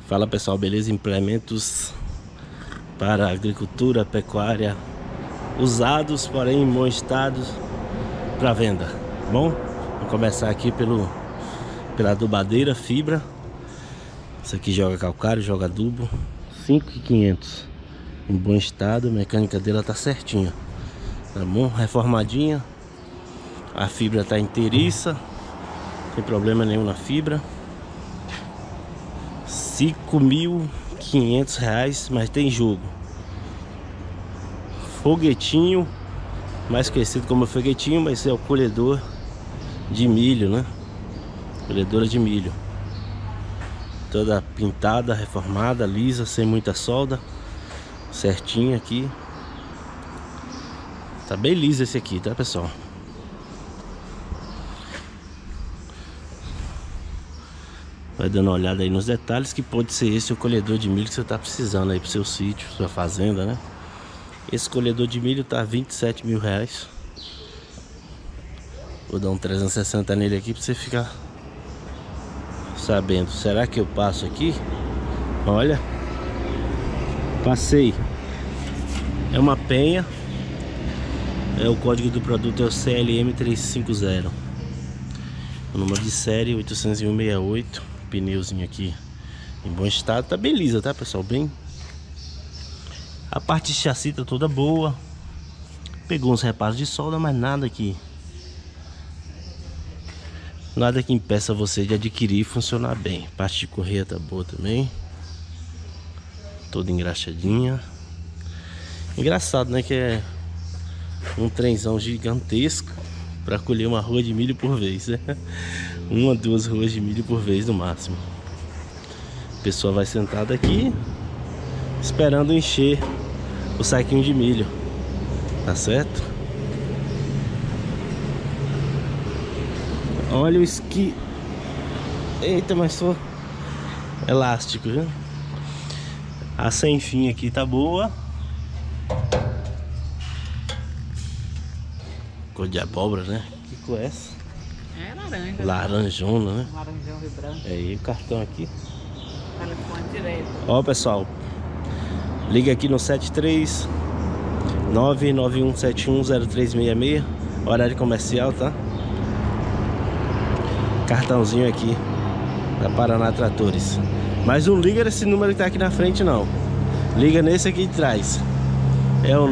Fala pessoal, beleza? Implementos para agricultura, pecuária, usados, porém em bom estado, para venda. Bom, vamos começar aqui pela adubadeira fibra. Isso aqui joga calcário, joga adubo. 5.500, em bom estado, a mecânica dela tá certinha, tá bom? Reformadinha, a fibra tá inteiriça, não tem problema nenhum na fibra. R$5.500, mas tem jogo. Foguetinho, mais conhecido como foguetinho, mas é o colhedor de milho, né? Colhedora de milho. Toda pintada, reformada, lisa, sem muita solda. Certinho aqui. Tá bem liso esse aqui, tá pessoal? Vai dando uma olhada aí nos detalhes, que pode ser esse o colhedor de milho que você tá precisando aí pro seu sítio, sua fazenda, né? Esse colhedor de milho tá R$27.000. Vou dar um 360 nele aqui pra você ficar sabendo. Será que eu passo aqui? Olha, passei. É uma penha. O código do produto é o CLM 350. O número de série 80168. Pneuzinho aqui em bom estado, tá bem lisa, tá pessoal? Bem. A parte de chassi tá toda boa. Pegou uns reparos de solda, mas nada que impeça você de adquirir e funcionar bem. A parte de correia tá boa também, toda engraxadinha. Engraçado, né, que é um trenzão gigantesco para colher uma rua de milho por vez, né? Uma, duas ruas de milho por vez no máximo. A pessoa vai sentada aqui esperando encher o saquinho de milho, tá certo? Olha o esqui. Eita, mas só elástico, viu? A sem fim aqui tá boa. Cor de abóbora, né? Que cor é essa? É laranja. Laranjona, né? Laranjão vibrante. Aí o cartão aqui. Telefone direto. Ó pessoal, liga aqui no 73 991710366. Horário comercial, tá? Cartãozinho aqui da Paraná Tratores. Mas não liga nesse número que tá aqui na frente não. Liga nesse aqui de trás. É o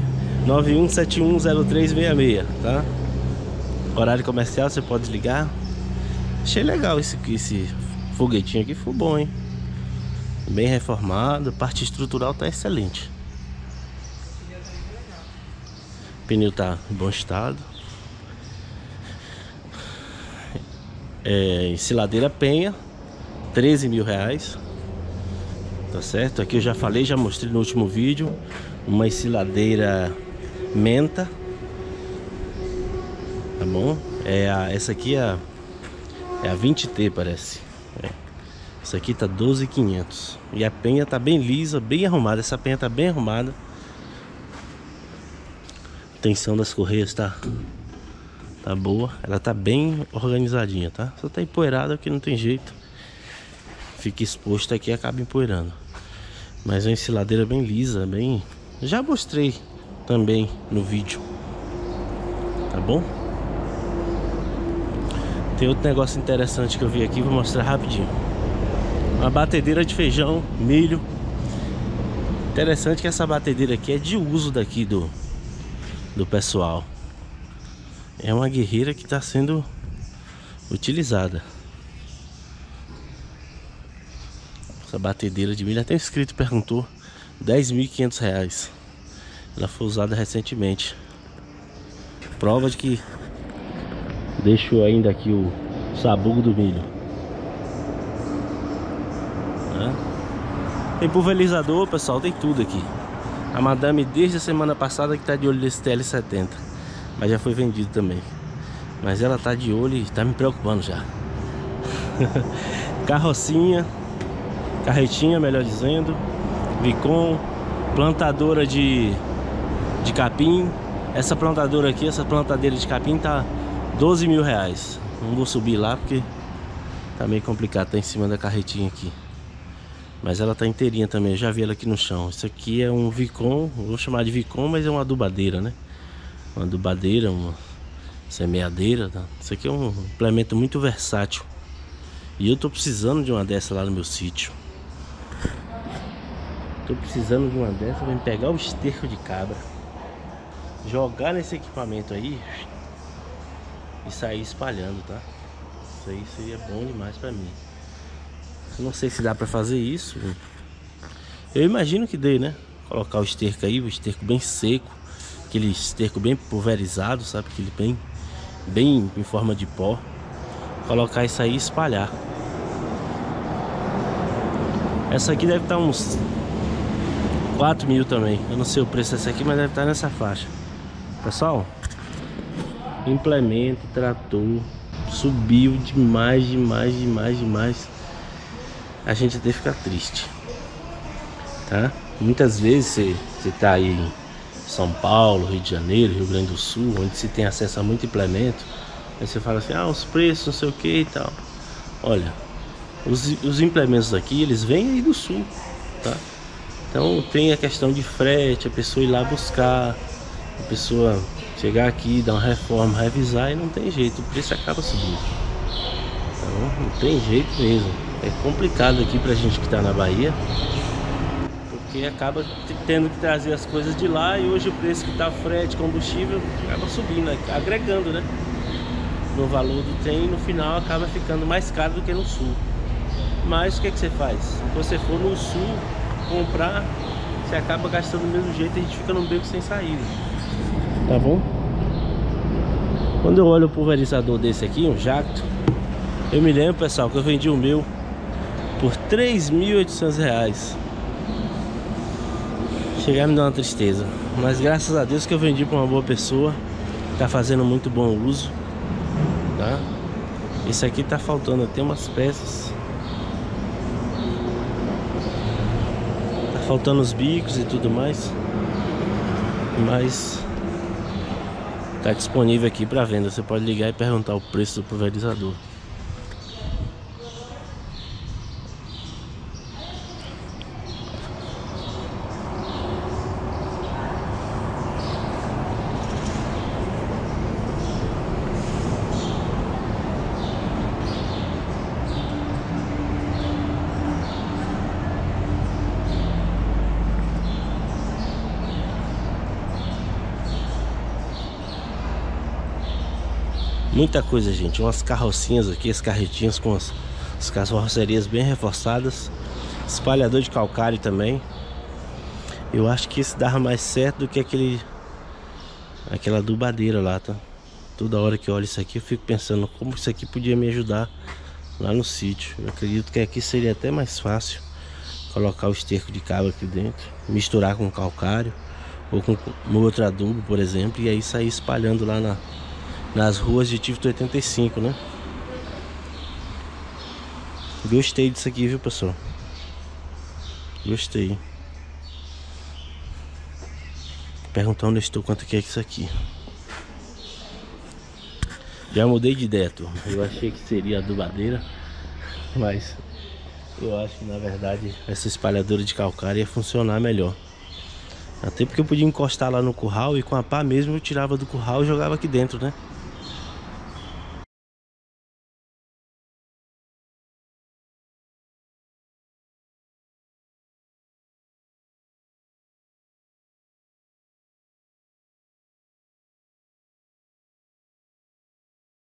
991710366, tá? Horário comercial, você pode ligar. Achei legal esse foguetinho aqui, ficou bom, hein? Bem reformado, parte estrutural tá excelente. O pneu tá em bom estado. Ensiladeira penha, R$13.000. Tá certo? Aqui eu já falei, já mostrei no último vídeo. Uma ensiladeira menta. Tá bom? Essa aqui é a 20T, parece. Essa aqui tá 12.500. E a penha tá bem lisa, bem arrumada. Essa penha tá bem arrumada. Tensão das correias tá boa. Ela tá bem organizadinha, tá? Só tá empoeirada que não tem jeito. Fica exposto aqui e acaba empoeirando. Mas é uma ensiladeira bem lisa, bem... Já mostrei também no vídeo. Tá bom? Tem outro negócio interessante que eu vi aqui, vou mostrar rapidinho. Uma batedeira de feijão, milho. Interessante que essa batedeira aqui é de uso daqui do pessoal. É uma guerreira que está sendo utilizada. Essa batedeira de milho, até o inscrito perguntou, R$10.500. Ela foi usada recentemente. Prova de que deixou ainda aqui o sabugo do milho. Tem pulverizador, pessoal, tem tudo aqui. A madame desde a semana passada que tá de olho nesse TL70, mas já foi vendido também. Mas ela tá de olho e tá me preocupando já. Carrocinha, carretinha, melhor dizendo, Vicon, plantadora de capim. Essa plantadora aqui, essa plantadeira de capim tá R$12.000. Não vou subir lá porque tá meio complicado, tá em cima da carretinha aqui. Mas ela tá inteirinha também, eu já vi ela aqui no chão. Isso aqui é um Vicon, vou chamar de Vicon, mas é uma adubadeira, né? Uma adubadeira, uma semeadeira, tá? Isso aqui é um implemento muito versátil. E eu tô precisando de uma dessa lá no meu sítio. Tô precisando de uma dessa, vem pegar o esterco de cabra, jogar nesse equipamento aí e sair espalhando, tá? Isso aí seria bom demais pra mim. Não sei se dá pra fazer isso. Eu imagino que dê, né? Colocar o esterco aí, o esterco bem seco, aquele esterco bem pulverizado, sabe? Aquele bem em forma de pó. Colocar isso aí e espalhar. Essa aqui deve estar uns 4 mil também. Eu não sei o preço dessa aqui, mas deve estar nessa faixa. Pessoal, implemento, trator, subiu demais. A gente até fica triste, tá? Muitas vezes você tá aí em São Paulo, Rio de Janeiro, Rio Grande do Sul, onde se tem acesso a muito implemento. Aí você fala assim, os preços, não sei o que e tal. Olha, os implementos aqui, eles vêm aí do sul, tá? Então tem a questão de frete, a pessoa ir lá buscar, a pessoa chegar aqui, dar uma reforma, revisar, e não tem jeito, o preço acaba subindo. Então não tem jeito mesmo. É complicado aqui pra gente que tá na Bahia, porque acaba tendo que trazer as coisas de lá, e hoje o preço que tá frete, combustível, acaba subindo, agregando, né? No valor do trem, no final acaba ficando mais caro do que no sul. Mas o que você faz? Se você for no sul comprar, você acaba gastando do mesmo jeito e a gente fica num beco sem saída. Tá bom? Quando eu olho o pulverizador desse aqui, um Jacto, eu me lembro, pessoal, que eu vendi o meu por R$3.800. Chegar a me dar uma tristeza, mas graças a Deus que eu vendi para uma boa pessoa, tá fazendo muito bom uso, tá? Esse aqui tá faltando até umas peças, tá faltando os bicos e tudo mais, mas tá disponível aqui para venda. Você pode ligar e perguntar o preço do pulverizador. Muita coisa, gente. Umas carrocinhas aqui, as carretinhas com as carrocerias bem reforçadas. Espalhador de calcário também. Eu acho que esse dava mais certo do que aquela adubadeira lá, tá? Toda hora que eu olho isso aqui eu fico pensando como isso aqui podia me ajudar lá no sítio. Eu acredito que aqui seria até mais fácil colocar o esterco de cabra aqui dentro, misturar com calcário ou com outro adubo, por exemplo, e aí sair espalhando lá nas ruas de Tivito 85, né? Gostei disso aqui, viu, pessoal? Gostei. Perguntar onde eu estou, quanto que é isso aqui. Já mudei de ideia, turma. Eu achei que seria adubadeira, mas eu acho que na verdade essa espalhadora de calcário ia funcionar melhor. Até porque eu podia encostar lá no curral e com a pá mesmo eu tirava do curral e jogava aqui dentro, né?